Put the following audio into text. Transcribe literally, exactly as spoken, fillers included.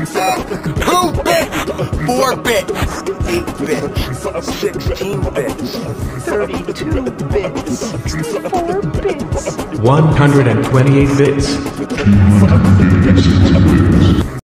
Two bits, four bits, eight bits, sixteen bits, thirty-two bits, four bits, one hundred twenty-eight bits.